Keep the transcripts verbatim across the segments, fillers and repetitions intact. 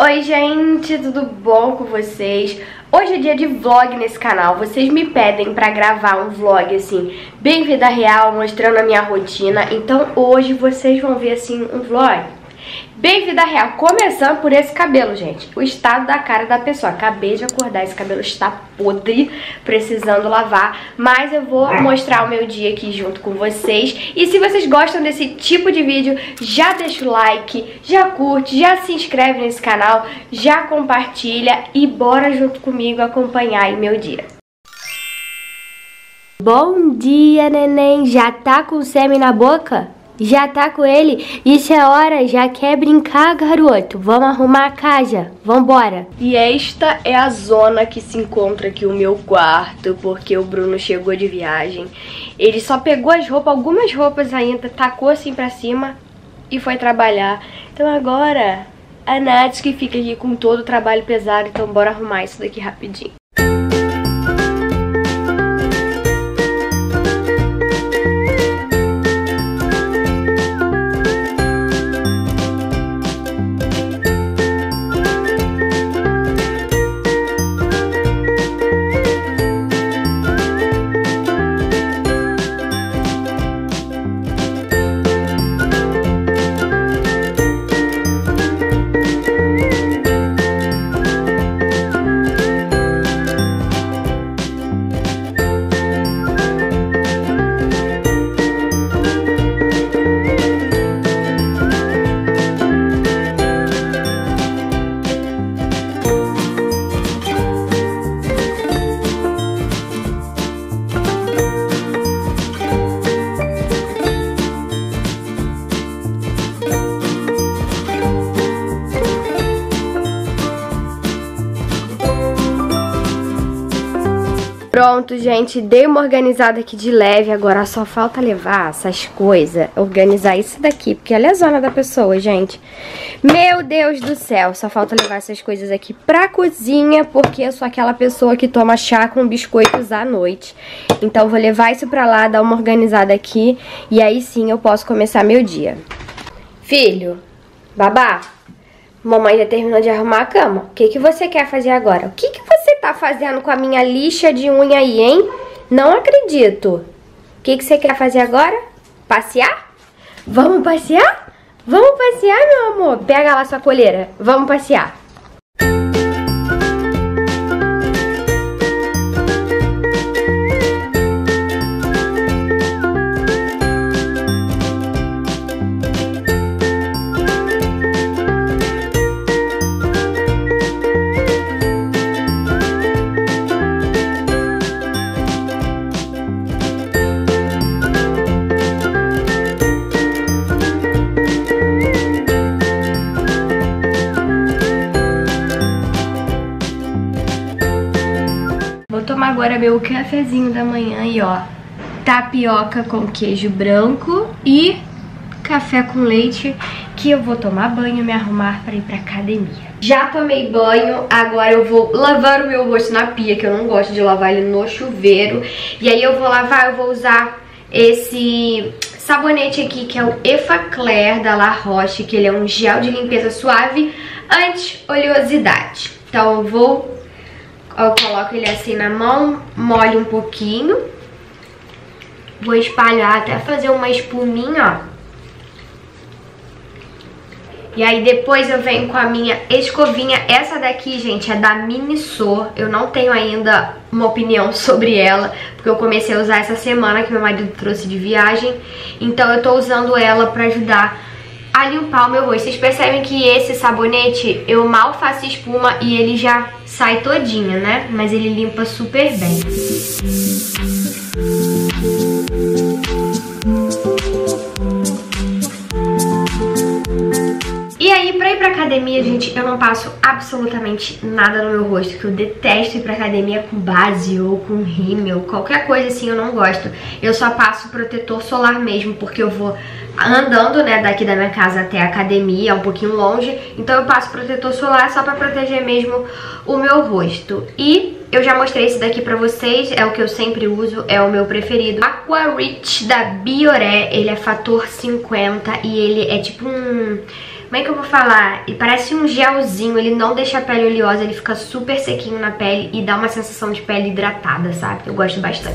Oi gente, tudo bom com vocês? Hoje é dia de vlog nesse canal. Vocês me pedem pra gravar um vlog assim, bem vida real, mostrando a minha rotina. Então hoje vocês vão ver assim um vlog bem vida real, começando por esse cabelo, gente. O estado da cara da pessoa. Acabei de acordar, esse cabelo está podre, precisando lavar. Mas eu vou mostrar o meu dia aqui junto com vocês. E se vocês gostam desse tipo de vídeo, já deixa o like, já curte, já se inscreve nesse canal, já compartilha e bora junto comigo acompanhar aí meu dia. Bom dia, neném. Já tá com sêmen na boca? Já tá com ele? Isso é hora, já quer brincar, garoto? Vamos arrumar a casa, vambora. E esta é a zona que se encontra aqui o meu quarto, porque o Bruno chegou de viagem. Ele só pegou as roupas, algumas roupas ainda, tacou assim pra cima e foi trabalhar. Então agora a Nath que fica aqui com todo o trabalho pesado, então bora arrumar isso daqui rapidinho. Pronto, gente, dei uma organizada aqui de leve, agora só falta levar essas coisas, organizar isso daqui, porque olha a zona da pessoa, gente. Meu Deus do céu, só falta levar essas coisas aqui pra cozinha, porque eu sou aquela pessoa que toma chá com biscoitos à noite. Então vou levar isso pra lá, dar uma organizada aqui, e aí sim eu posso começar meu dia. Filho, babá, mamãe já terminou de arrumar a cama. O que que você quer fazer agora? O que que você tá fazendo com a minha lixa de unha aí, hein? Não acredito. O que que você quer fazer agora? Passear? Vamos passear? Vamos passear, meu amor? Pega lá sua coleira. Vamos passear. Vou tomar agora meu cafezinho da manhã e ó, tapioca com queijo branco e café com leite, que eu vou tomar banho, me arrumar para ir pra academia. Já tomei banho, agora eu vou lavar o meu rosto na pia, que eu não gosto de lavar ele no chuveiro. E aí eu vou lavar, eu vou usar esse sabonete aqui, que é o Effaclar da La Roche, que ele é um gel de limpeza suave anti-oleosidade. Então eu vou... Eu coloco ele assim na mão, molho um pouquinho, vou espalhar até fazer uma espuminha, ó. E aí depois eu venho com a minha escovinha. Essa daqui, gente, é da Miniso. Eu não tenho ainda uma opinião sobre ela, porque eu comecei a usar essa semana, que meu marido trouxe de viagem. Então eu tô usando ela pra ajudar a limpar o meu rosto. Vocês percebem que esse sabonete, eu mal faço espuma e ele já sai todinho, né? Mas ele limpa super bem. E aí, pra ir pra academia, gente, eu não passo absolutamente nada no meu rosto, que eu detesto ir pra academia com base ou com rímel, qualquer coisa assim eu não gosto. Eu só passo protetor solar mesmo, porque eu vou andando, né, daqui da minha casa até a academia, é um pouquinho longe, então eu passo protetor solar só pra proteger mesmo o meu rosto. E eu já mostrei esse daqui pra vocês, é o que eu sempre uso, é o meu preferido. Aqua Rich da Bioré, ele é fator cinquenta e ele é tipo um... Como é que eu vou falar? E parece um gelzinho, ele não deixa a pele oleosa, ele fica super sequinho na pele e dá uma sensação de pele hidratada, sabe? Eu gosto bastante.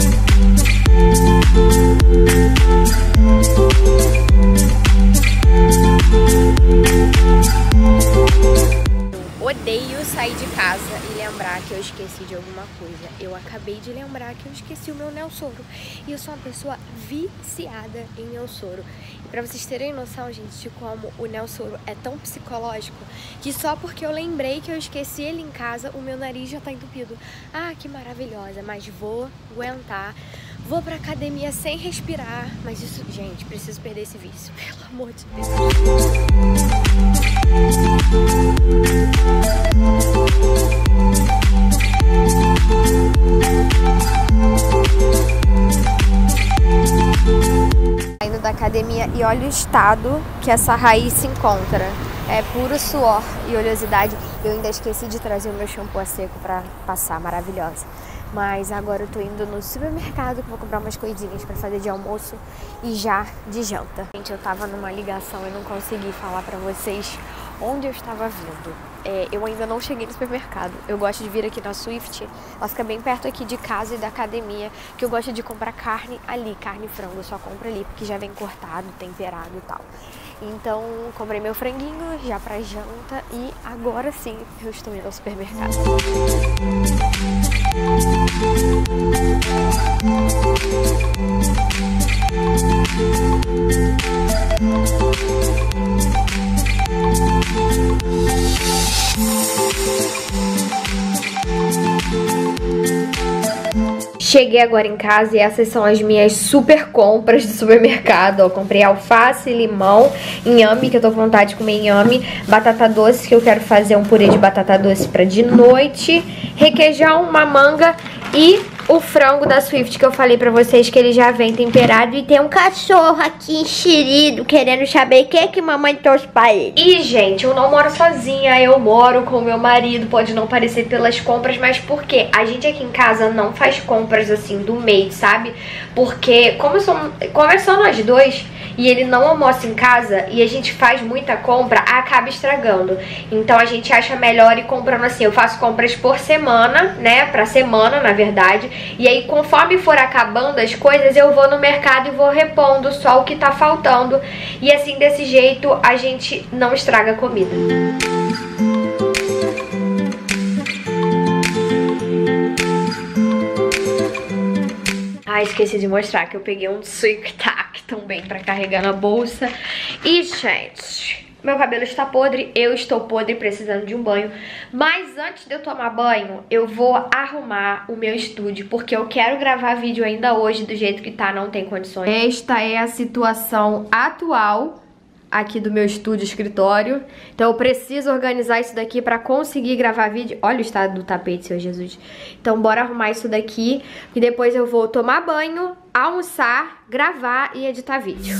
Odeio sair de casa e lembrar que eu esqueci de alguma coisa. Eu acabei de lembrar que eu esqueci o meu Nelsoro. E eu sou uma pessoa viciada em Nelsoro. E pra vocês terem noção, gente, de como o Nelsoro é tão psicológico, que só porque eu lembrei que eu esqueci ele em casa, o meu nariz já tá entupido. Ah, que maravilhosa, mas vou aguentar. Vou pra academia sem respirar. Mas isso, gente, preciso perder esse vício, pelo amor de Deus. Saindo da academia e olha o estado que essa raiz se encontra. É puro suor e oleosidade. Eu ainda esqueci de trazer o meu shampoo a seco pra passar, maravilhosa. Mas agora eu tô indo no supermercado que vou comprar umas coisinhas pra fazer de almoço e já de janta. Gente, eu tava numa ligação e não consegui falar pra vocês onde eu estava vindo. É, eu ainda não cheguei no supermercado. Eu gosto de vir aqui na Swift. Ela fica bem perto aqui de casa e da academia, que eu gosto de comprar carne ali, carne e frango. Eu só compro ali porque já vem cortado, temperado e tal. Então, comprei meu franguinho já pra janta e agora sim eu estou indo ao supermercado. Cheguei agora em casa e essas são as minhas super compras do supermercado. Eu comprei alface, limão, inhame, que eu tô com vontade de comer inhame, batata doce, que eu quero fazer um purê de batata doce pra de noite, requeijão, uma manga e o frango da Swift, que eu falei pra vocês que ele já vem temperado. E tem um cachorro aqui enxerido querendo saber o que é que mamãe trouxe pra ele. E, gente, eu não moro sozinha, eu moro com o meu marido. Pode não parecer pelas compras, mas por quê? A gente aqui em casa não faz compras assim do mês, sabe? Porque como, somos, como é só nós dois e ele não almoça em casa e a gente faz muita compra, acaba estragando. Então a gente acha melhor ir comprando assim. Eu faço compras por semana, né? Pra semana, na verdade. E aí, conforme for acabando as coisas, eu vou no mercado e vou repondo só o que tá faltando. E assim, desse jeito, a gente não estraga a comida. Ah, esqueci de mostrar que eu peguei um tic-tac também pra carregar na bolsa. E, gente, meu cabelo está podre, eu estou podre, precisando de um banho. Mas antes de eu tomar banho, eu vou arrumar o meu estúdio, porque eu quero gravar vídeo ainda hoje, do jeito que tá, não tem condições. Esta é a situação atual aqui do meu estúdio, escritório. Então eu preciso organizar isso daqui pra conseguir gravar vídeo. Olha o estado do tapete, seu Jesus. Então bora arrumar isso daqui, e depois eu vou tomar banho, almoçar, gravar e editar vídeo.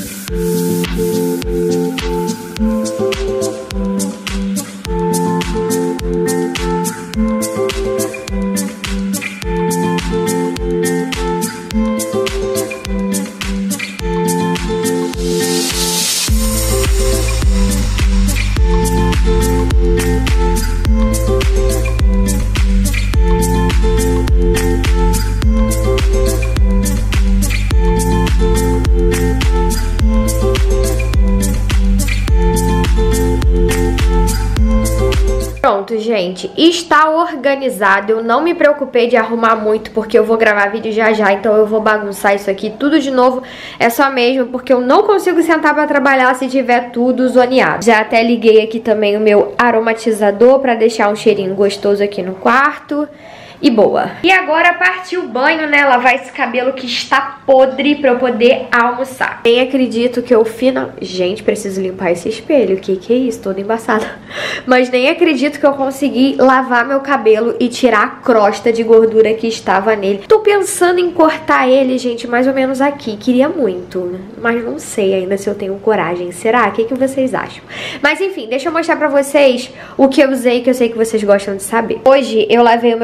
Pronto, gente, está organizado. Eu não me preocupei de arrumar muito, porque eu vou gravar vídeo já já, então eu vou bagunçar isso aqui tudo de novo. É só mesmo porque eu não consigo sentar pra trabalhar se tiver tudo zoneado. Já até liguei aqui também o meu aromatizador pra deixar um cheirinho gostoso aqui no quarto. E boa. E agora partiu o banho, né? Lavar esse cabelo que está podre pra eu poder almoçar. Nem acredito que eu final... Gente, preciso limpar esse espelho. Que que é isso? Toda embaçada. Mas nem acredito que eu consegui lavar meu cabelo e tirar a crosta de gordura que estava nele. Tô pensando em cortar ele, gente, mais ou menos aqui. Queria muito, mas não sei ainda se eu tenho coragem. Será? O que que vocês acham? Mas enfim, deixa eu mostrar pra vocês o que eu usei, que eu sei que vocês gostam de saber. Hoje eu lavei o meu cabelo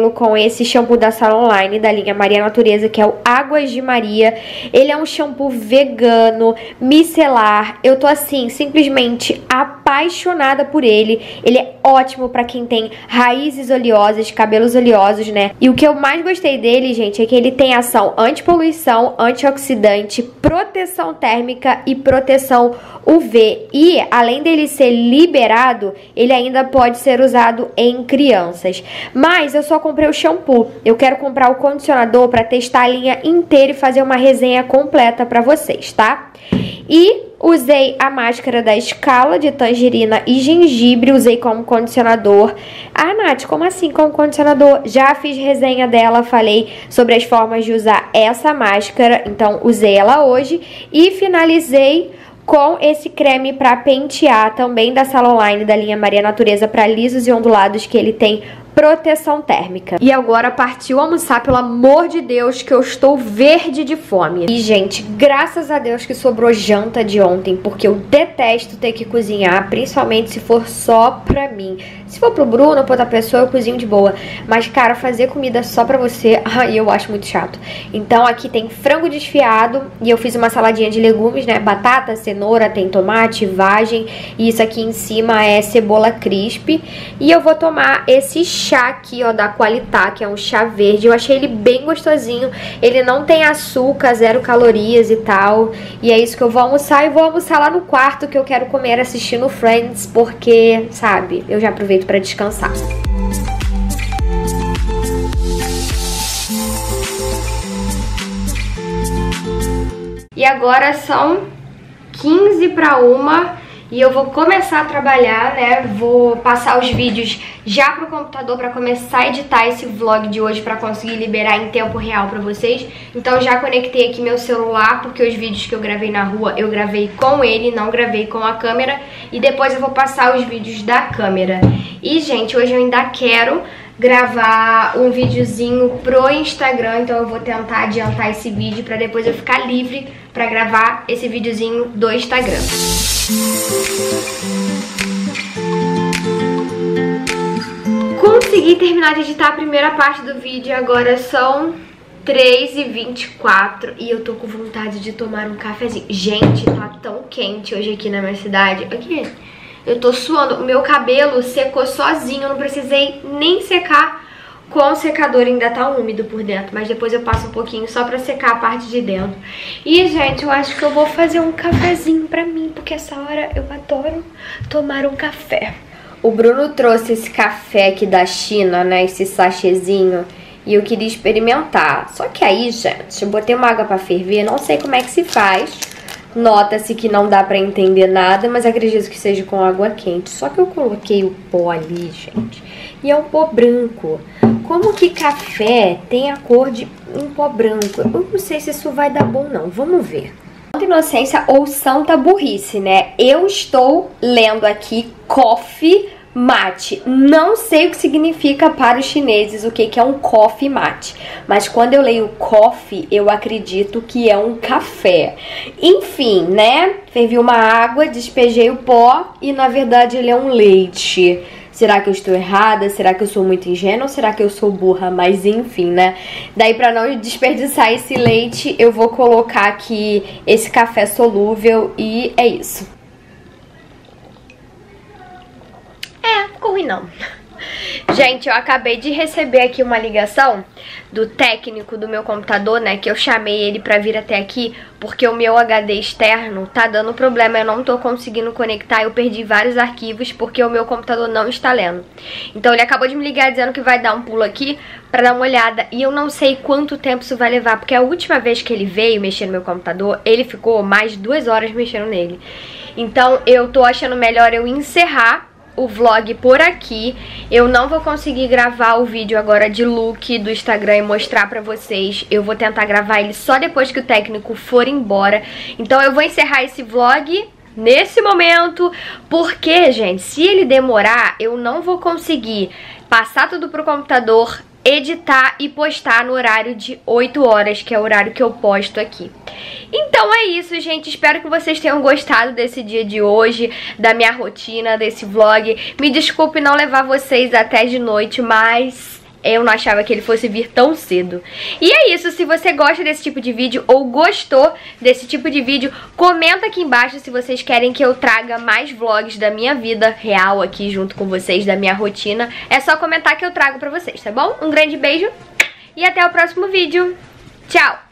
cabelo com esse shampoo da Salon Line, da linha Maria Natureza, que é o Águas de Maria. Ele é um shampoo vegano, micelar. Eu tô assim, simplesmente apaixonada por ele. Ele é ótimo pra quem tem raízes oleosas, cabelos oleosos, né? E o que eu mais gostei dele, gente, é que ele tem ação antipoluição, antioxidante, proteção térmica e proteção U V. E, além dele ser liberado, ele ainda pode ser usado em crianças. Mas eu só comprei o shampoo. Eu quero comprar o condicionador pra testar a linha inteira e fazer uma resenha completa pra vocês, tá? E usei a máscara da Scala de tangerina e gengibre, usei como condicionador. Ah, Nath, como assim como condicionador? Já fiz resenha dela, falei sobre as formas de usar essa máscara, então usei ela hoje. E finalizei com esse creme pra pentear, também da Salon Line, da linha Maria Natureza, pra lisos e ondulados, que ele tem proteção térmica. E agora partiu almoçar, pelo amor de Deus, que eu estou verde de fome. E, gente, graças a Deus que sobrou janta de ontem, porque eu detesto ter que cozinhar, principalmente se for só pra mim. Se for pro Bruno ou pra outra pessoa, eu cozinho de boa. Mas, cara, fazer comida só pra você, aí eu acho muito chato. Então, aqui tem frango desfiado e eu fiz uma saladinha de legumes, né? Batata, cenoura, tem tomate, vagem. E isso aqui em cima é cebola crisp. E eu vou tomar esse chá aqui, ó, da Qualitá, que é um chá verde. Eu achei ele bem gostosinho. Ele não tem açúcar, zero calorias e tal. E é isso que eu vou almoçar. E vou almoçar lá no quarto, que eu quero comer assistindo Friends, porque, sabe, eu já aproveito pra descansar. E agora são quinze para uma e eu vou começar a trabalhar, né? Vou passar os vídeos já pro computador para começar a editar esse vlog de hoje para conseguir liberar em tempo real para vocês. Então já conectei aqui meu celular, porque os vídeos que eu gravei na rua eu gravei com ele, não gravei com a câmera. E depois eu vou passar os vídeos da câmera. E, gente, hoje eu ainda quero gravar um videozinho pro Instagram, então eu vou tentar adiantar esse vídeo pra depois eu ficar livre pra gravar esse videozinho do Instagram. Consegui terminar de editar a primeira parte do vídeo, agora são três e vinte e quatro e eu tô com vontade de tomar um cafezinho. Gente, tá tão quente hoje aqui na minha cidade. Aqui, eu tô suando. O meu cabelo secou sozinho, eu não precisei nem secar com o secador, ainda tá úmido por dentro, mas depois eu passo um pouquinho só pra secar a parte de dentro. E, gente, eu acho que eu vou fazer um cafezinho pra mim, porque essa hora eu adoro tomar um café. O Bruno trouxe esse café aqui da China, né, esse sachêzinho, e eu queria experimentar. Só que aí, gente, eu botei uma água pra ferver, não sei como é que se faz. Nota-se que não dá pra entender nada, mas acredito que seja com água quente. Só que eu coloquei o pó ali, gente, e é um pó branco. Como que café tem a cor de um pó branco? Eu não sei se isso vai dar bom, não. Vamos ver. Santa inocência ou santa burrice, né? Eu estou lendo aqui coffee mate. Não sei o que significa para os chineses o que, que é um coffee mate, mas quando eu leio coffee, eu acredito que é um café. Enfim, né? Fervi uma água, despejei o pó e na verdade ele é um leite. Será que eu estou errada? Será que eu sou muito ingênua? Ou será que eu sou burra? Mas enfim, né? Daí, pra não desperdiçar esse leite, eu vou colocar aqui esse café solúvel e é isso. É, ficou ruim não. Gente, eu acabei de receber aqui uma ligação do técnico do meu computador, né, que eu chamei ele pra vir até aqui, porque o meu H D externo tá dando problema, eu não tô conseguindo conectar, eu perdi vários arquivos porque o meu computador não está lendo. Então ele acabou de me ligar dizendo que vai dar um pulo aqui pra dar uma olhada, e eu não sei quanto tempo isso vai levar, porque a última vez que ele veio mexer no meu computador, ele ficou mais de duas horas mexendo nele. Então eu tô achando melhor eu encerrar o vlog por aqui. Eu não vou conseguir gravar o vídeo agora de look do Instagram e mostrar pra vocês. Eu vou tentar gravar ele só depois que o técnico for embora. Então eu vou encerrar esse vlog nesse momento, porque, gente, se ele demorar, eu não vou conseguir passar tudo pro computador, editar e postar no horário de oito horas, que é o horário que eu posto aqui. Então é isso, gente. Espero que vocês tenham gostado desse dia de hoje, da minha rotina, desse vlog. Me desculpe não levar vocês até de noite, mas Eu não achava que ele fosse vir tão cedo. E é isso, se você gosta desse tipo de vídeo ou gostou desse tipo de vídeo, comenta aqui embaixo se vocês querem que eu traga mais vlogs da minha vida real aqui junto com vocês, da minha rotina. É só comentar que eu trago pra vocês, tá bom? Um grande beijo e até o próximo vídeo. Tchau!